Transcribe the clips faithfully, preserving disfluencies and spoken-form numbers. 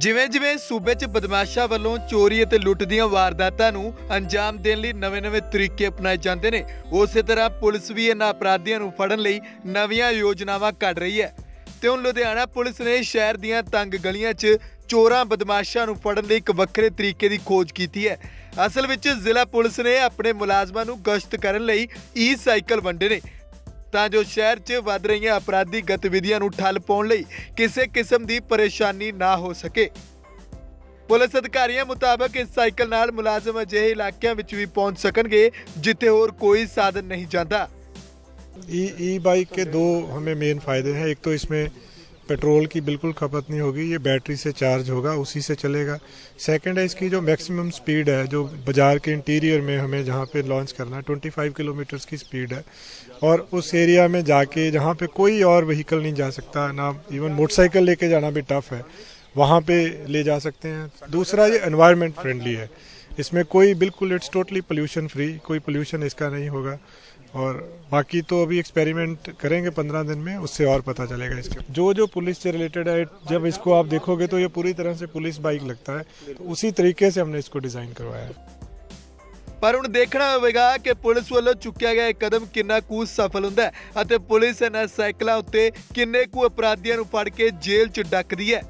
ਜਿਵੇਂ ਜਿਵੇਂ ਸੂਬੇ 'ਚ ਬਦਮਾਸ਼ਾਂ ਵੱਲੋਂ ਚੋਰੀ ਅਤੇ ਲੁੱਟ ਦੀਆਂ ਵਾਰਦਾਤਾਂ ਨੂੰ ਅੰਜਾਮ ਦੇਣ ਲਈ ਨਵੇਂ-ਨਵੇਂ ਤਰੀਕੇ ਅਪਣਾਏ ਜਾਂਦੇ ਨੇ, ਉਸੇ ਤਰ੍ਹਾਂ ਪੁਲਿਸ ਵੀ ਇਹਨਾਂ ਅਪਰਾਧੀਆਂ ਨੂੰ ਫੜਨ ਲਈ ਨਵੀਆਂ ਯੋਜਨਾਵਾਂ ਕੱਢ ਰਹੀ ਹੈ। ਤੇ ਹੁਣ ਲੁਧਿਆਣਾ ਪੁਲਿਸ ਨੇ ਸ਼ਹਿਰ ਦੀਆਂ ਤੰਗ ਗਲੀਆਂ 'ਚ ਚੋਰਾਂ ਬਦਮਾਸ਼ਾਂ ਨੂੰ ਫੜਨ ਲਈ ਇੱਕ ਵੱਖਰੇ ਤਰੀਕੇ ਦੀ ਖੋਜ ਕੀਤੀ ਹੈ। ਅਸਲ ਵਿੱਚ ਜ਼ਿਲ੍ਹਾ ਪੁਲਿਸ ਨੇ ਆਪਣੇ ਮੁਲਾਜ਼ਮਾਂ ਨੂੰ ਗਸ਼ਤ ਕਰਨ ਲਈ ਈ ਸਾਈਕਲ ਵੰਡੇ ਨੇ ਤਾਂ ਜੋ ਸ਼ਹਿਰ 'ਚ ਵੱਧ ਰਹੀਆਂ ਅਪਰਾਧੀ ਗਤੀਵਿਧੀਆਂ ਨੂੰ ਠੱਲ ਪਾਉਣ ਲਈ ਕਿਸੇ ਕਿਸਮ ਦੀ ਪਰੇਸ਼ਾਨੀ ਨਾ ਹੋ ਸਕੇ। ਪੁਲਿਸ ਅਧਿਕਾਰੀਆਂ ਮੁਤਾਬਕ ਇਸ ਸਾਈਕਲ ਨਾਲ ਮੁਲਾਜ਼ਮ ਅਜਿਹੇ ਇਲਾਕਿਆਂ ਵਿੱਚ ਵੀ पहुंच ਸਕਣਗੇ जिथे और कोई साधन नहीं जाता। ई ई बाइक के दो हमें मेन फायदे हैं। एक तो इसमें पेट्रोल की बिल्कुल खपत नहीं होगी, ये बैटरी से चार्ज होगा, उसी से चलेगा। सेकंड है इसकी जो मैक्सिमम स्पीड है, जो बाजार के इंटीरियर में हमें जहाँ पे लॉन्च करना है पच्चीस किलोमीटर की स्पीड है और उस एरिया में जाके जहाँ पे कोई और व्हीकल नहीं जा सकता, ना इवन मोटरसाइकिल लेके जाना भी टफ है, वहाँ पे ले जा सकते हैं। दूसरा ये एनवायरनमेंट फ्रेंडली है, इसमें कोई बिल्कुल इट्स टोटली पोल्यूशन फ्री, कोई पोल्यूशन इसका नहीं होगा। और बाकी तो अभी एक्सपेरिमेंट करेंगे पंद्रह दिन में, उससे और पता चलेगा इसके। जो जो पुलिस से रिलेटेड है, जब इसको आप देखोगे तो ये पूरी तरह से पुलिस बाइक लगता है, तो उसी तरीके से हमने इसको डिजाइन करवाया है। पर हुण देखना होवेगा कि पुलिस वालों चुक्या गया कदम कितना कु सफल हुंदा है अते पुलिस इन्हां साइकलां उत्ते किन्ने कु अपराधियां नूं फड़ के जेल च डकदी है।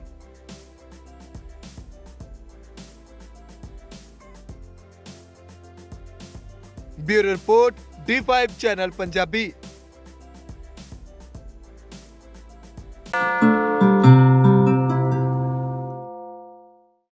Bureau report D five channel Punjabi.